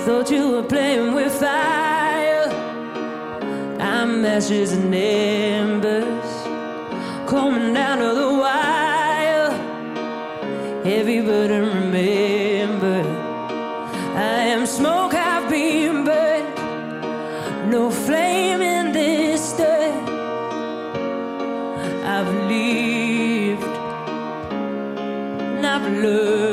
Thought you were playing with fire. I'm ashes and embers coming down to the wire. Heavy burden, remember, I am smoke, I've been burned. No flame in this dirt. I've lived and I've learned.